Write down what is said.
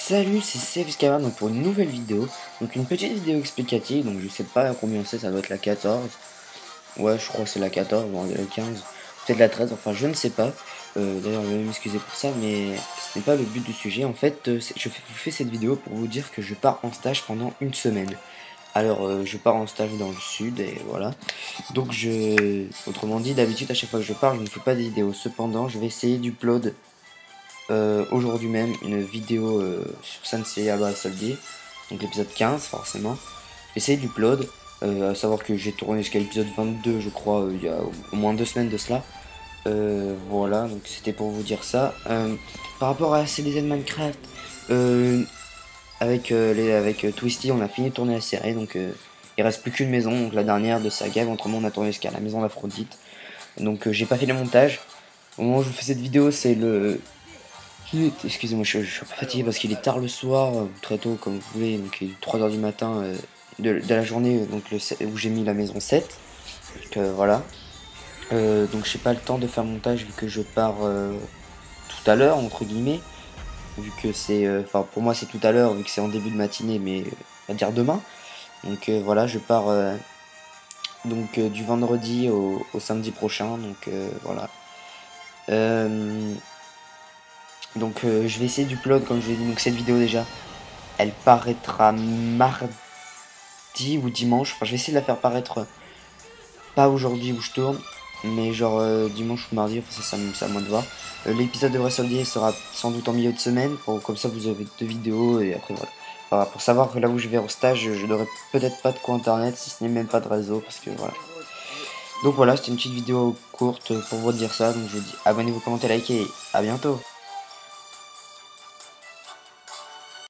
Salut, c'est Sevskara donc pour une nouvelle vidéo. Donc une petite vidéo explicative, donc je sais pas combien c'est, ça doit être la 14. Ouais, je crois que c'est la 14, bon, la 15, peut-être la 13, enfin je ne sais pas. D'ailleurs, je vais m'excuser pour ça, mais ce n'est pas le but du sujet. En fait, vous fais cette vidéo pour vous dire que je pars en stage pendant une semaine. Alors, je pars en stage dans le sud, et voilà. Donc, autrement dit, d'habitude, à chaque fois que je pars, je ne fais pas de vidéo. Cependant, je vais essayer d'upload aujourd'hui même une vidéo sur Sensei Aba Soldier, donc l'épisode 15 forcément. J'essaie d'upload, à savoir que j'ai tourné jusqu'à l'épisode 22 je crois, il y a au moins 2 semaines de cela. Voilà, donc c'était pour vous dire ça. Par rapport à CDZ Minecraft, avec Twisty on a fini de tourner la série, donc il reste plus qu'une maison, donc la dernière de Saga, autrement on a tourné jusqu'à la maison d'Aphrodite. Donc j'ai pas fait le montage. Au moment où je vous fais cette vidéo, c'est le excusez-moi, je suis un peu fatigué parce qu'il est tard le soir, ou très tôt comme vous voulez, donc il est 3 h du matin de la journée donc où j'ai mis la maison 7. Donc voilà. Donc j'ai pas le temps de faire montage vu que je pars tout à l'heure, entre guillemets. Vu que c'est. Enfin pour moi c'est tout à l'heure, vu que c'est en début de matinée, mais on va dire demain. Donc voilà, je pars du vendredi au samedi prochain, donc voilà. Donc je vais essayer d'upload comme je l'ai dit, donc cette vidéo déjà elle paraîtra mardi ou dimanche, enfin je vais essayer de la faire paraître pas aujourd'hui où je tourne, mais genre dimanche ou mardi, enfin ça c'est à moi de voir. L'épisode de Vrai Soldier sera sans doute en milieu de semaine, comme ça vous avez 2 vidéos et après voilà. Enfin, pour savoir que là où je vais au stage, je n'aurai peut-être pas de quoi internet, si ce n'est même pas de réseau, parce que voilà. Donc voilà, c'était une petite vidéo courte pour vous dire ça, donc je vous dis abonnez-vous, commentez, likez, et à bientôt.